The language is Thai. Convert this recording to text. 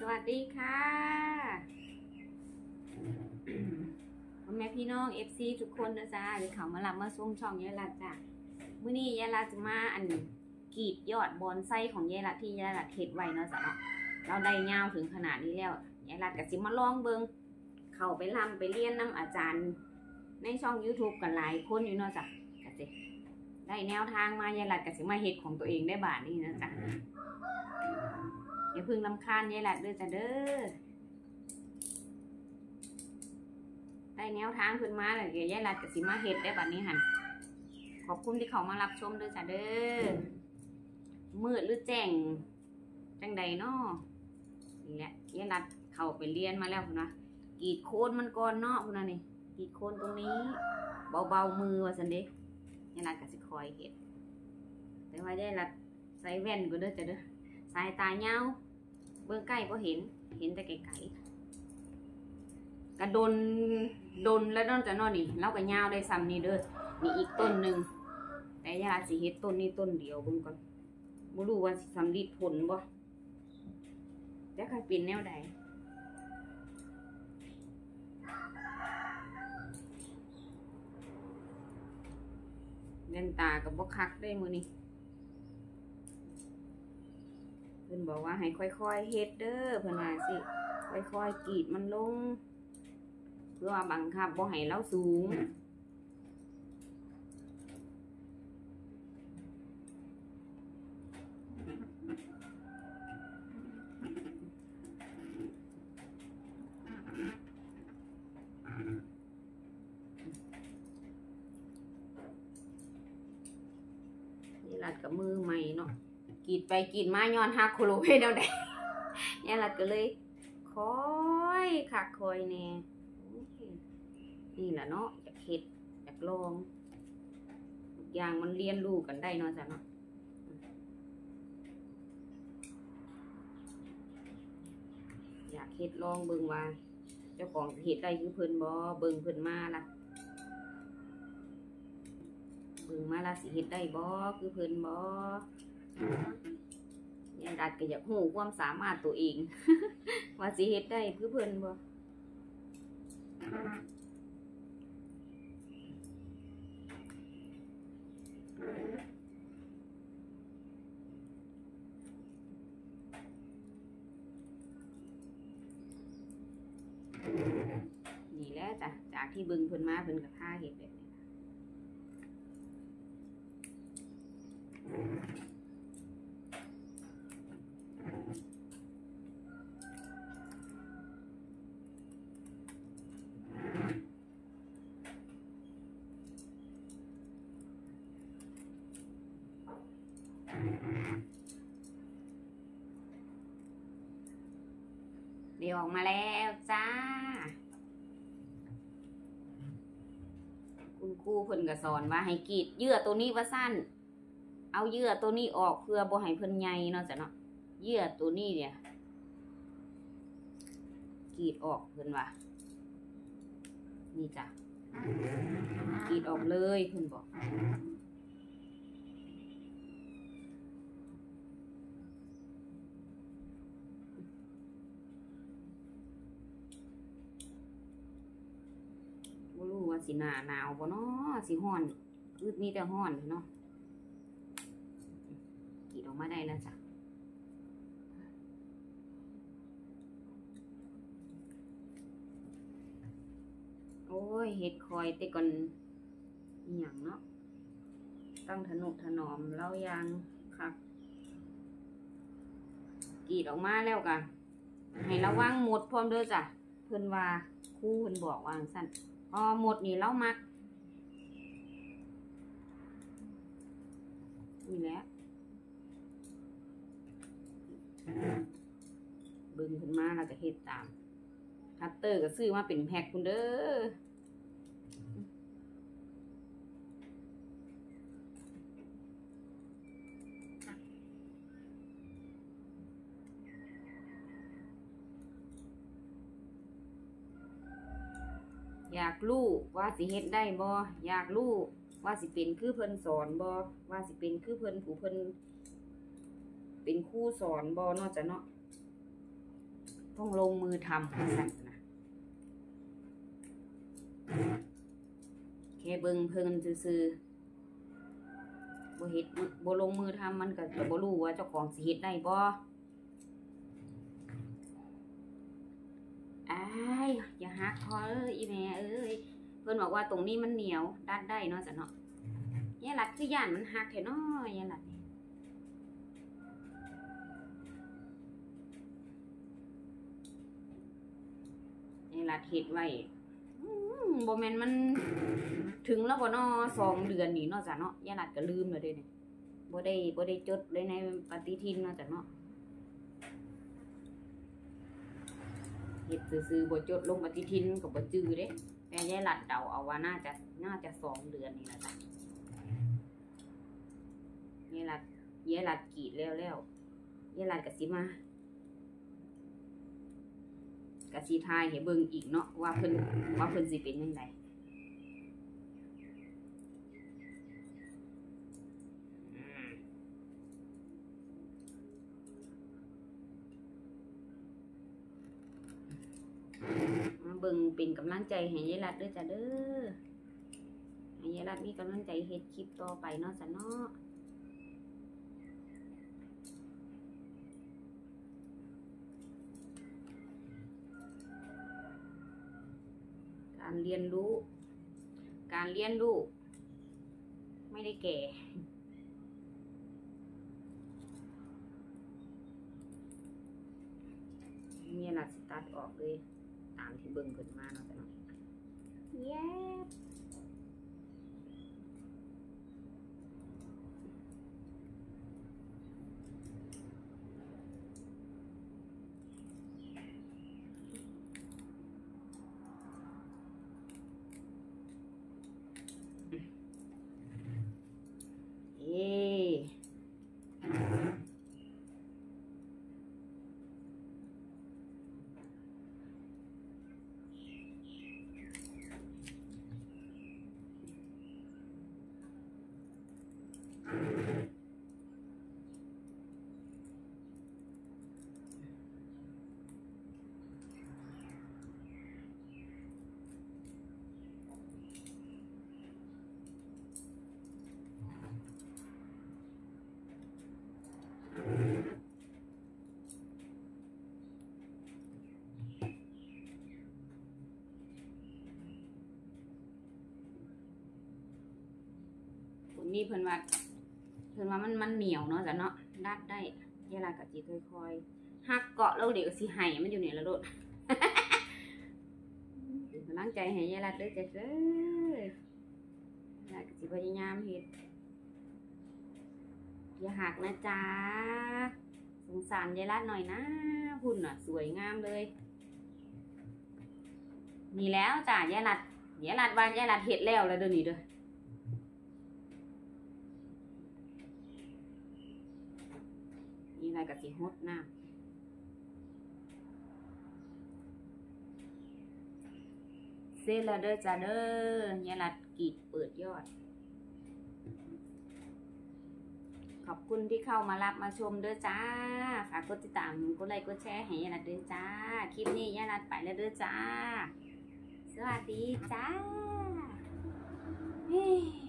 วัสดีค่ะพ่อแม่พี่น้อง FC ทุกคนนะจ๊ะหรือเขามารับมาส้มช่องยายรัดจ้ะมื้อนี้ยายรัดจะมากรีดยอดบอนไซของยายรัดที่ยายรัดเฮ็ดไว้เนาะจ๊ะเนาะเราได้ยาวถึงขนาดนี้แล้วยายรัดก็สิมาลองเบิ่งเข้าไปรำไปเรียนนำอาจารย์ในช่อง YouTube กันหลายคนอยู่เนาะจ้ะก็สิได้แนวทางมายายรัดก็สิมาเฮ็ดของตัวเองได้บาดนี้นะจ๊ะอย่าพึ่งรำคาญยายรัดเด้อจ้ะเด้อได้แนวทางขึ้นมาเลยยายรัดกับสิมาเฮ็ดได้บัดนี้หันขอบคุณที่เขามารับชมเด้อจ้ะเด้อมืดหรือแจ้งจังใดเนาะนี่แหละยายรัดเข้าไปเรียนมาแล้วคุณนะกรีดโคนมันก่อนเนาะคุณนะนี่กรีดโคนตรงนี้เบาๆมือว่าสันเด้ยายรัดกับสิคอยเฮ็ดแต่ว่ายายรัดใส่แว่นก็เด้อจ้ะเด้อสายตายาวเบื้องใกล้ก็เห็นแต่ไกลๆกระดนแล้วนอนจะนอนนี่เล่ากับยาวได้ซ้ำนี่เด้อมีอีกต้นหนึ่งแต่ยาสิเฮ็ดต้นนี้ต้นเดียวเบิ่งก่อนบ่รู้ว่าสิสำลิดผลบ่จะใครเป็นแนวใดเล่นตากับบ่คักได้มื้อนี้เพิ่นบอกว่าให้ค่อยๆเฮ็ดเด้อเพิ่นว่าสิค่อยๆกรีดมันลงเพื่อว่าบังคับบ่ให้เราสูงนี่รัดกับมือใหม่เนาะกรีดไปกรีดมาย้อนหักโคโลเฮ็ดแนวใดนี่รัดก็เลยคอยคักคอยแน่นี่แหละเนาะอยากเฮ็ดอยากลองทุกอย่างมันเรียนรู้กันได้เนาะจ้ะเนาะอยากเฮ็ดลองเบิ่งว่าเจ้าของเฮ็ดได้คือเพิ่นบ่เบิ่งเพิ่นมาล่ะเบิ่งมาล่ะสิเฮ็ดได้บ่คือเพิ่นบ่ยายรัดก็อยากรู้ความสามารถตัวเอง ว่าสิเฮ็ดได้คือเพิ่นบ่นี่แหละจ้ะจากที่เบิ่งเพิ่นมาเพิ่นก็พาเฮ็ดแบบนี้เดี๋ยวออกมาแล้วจ้าคุณครูเพิ่นก็สอนว่าให้กรีดเยื่อตัวนี้ว่าสั้นเอาเยื่อตัวนี้ออกเพื่อบ่ให้เพิ่นใหญ่เนาะจ้ะเนาะเยื่อตัวนี้เนี่ยกรีดออกเพิ่นว่านี่จ้ะกรีดออกเลยเพิ่นบอกบ่รู้ว่าสิหนาวบ่เนาะสิร้อนคือมีแต่ร้อนเนาะกรีดออกมาได้แล้วจ้ะโอ้ยเฮ็ดคอยแต่ก่อนอีหยังเนาะต้องทนุถนอมเล่ายังคักกรีดออกมาแล้วกันให้ระวังหมดพร้อมเด้อจ้ะเพิ่นว่าครูเพิ่นบอกว่าจังซั่นหมดนี่เรามักนี่แหละเบิ่งเพิ่นมาแล้วก็เฮ็ดตามคัตเตอร์ก็ซื้อมาเป็นแพ็คพุ่นเด้ออยากรู้ว่าสิเฮ็ดได้บ่อยากรู้ว่าสิเป็นคือเพิ่นสอนบ่ว่าสิเป็นคือเพิ่นผู้เพิ่นเป็นครูสอนบ่เนาะจ้ะเนาะต้องลงมือทำสั่นนะแค่เบิ่งเพิ่นซื่อๆบ่เฮ็ดบ่ลงมือทำมันก็จะบ่รู้ว่าเจ้าของสิเฮ็ดได้บ่อ้ายอย่าหักพออีแม่เอ้ยเพิ่นบอกว่าตรงนี้มันเหนียวดัดได้เนาะจ้ะเนาะยายหลัดคือย่านมันหักแท้เนาะยายหลัดยายหลัดเฮ็ดไว้บ่แม่นมันถึงแล้วบ่เนาะ2 เดือนนี่เนาะจ้ะเนาะยายหลัดก็ลืมแล้วเด้นี่บ่ได้จดเลยในปฏิทินเนาะจ้ะเนาะเฮ็ดซื่อๆบ่จดลงปฏิทินก็บ่จื้อเด้แต่ยายหลัดเดาเอาว่าน่าจะ2 เดือนนี่ล่ะจ้ะยายหลัดกรีดแล้วยายหลัดก็สิมากะสิทายให้เบิ่งอีกเนาะว่าเพิ่นสิเป็นจังไดมาเบิ่งเป็นกำลังใจให้ยายหลัดเด้อจ้ะเด้อให้ยายหลัดมีกำลังใจเฮ็ดคลิปต่อไปเนาะจ้ะเนาะการเรียนรู้ไม่ได้แก่เนี่ยล่ะสิตัดออกเลยตามที่เบิ่งเพิ่นมาเนาะจ้ะเนาะเย้นี่เพิ่นว่ามันเหนียวเนาะจ้ะเนาะดัดได้ยายหลัดก็สิค่อยๆหักเกาะแล้วเดี๋ยวสิให้มันอยู่นี่ละโลดเป็นกำลังใจให้ยายหลัดเด้อจ้ะเด้อยายหลัดก็สิพยายามเฮ็ดอย่าหักนะจ๊ะสงสารยายหลัดหน่อยนะหุ่นน่ะสวยงามเลยนี่แล้วจ้ะยายหลัดว่ายายหลัดเฮ็ดแล้วเด้อนี่เด้อนี่อะไรกับสีฮดน้ำเสร็จแล้วเด้อจ้าเด้อยายหลัดกรีดเปิดยอดขอบคุณที่เข้ามารับมาชมเด้อจ้าฝากกดติดตามกดไลค์กดแชร์ให้ยายหลัดเด้อจ้าคลิปนี้ยายหลัดไปแล้วเด้อจ้าสวัสดีจ้า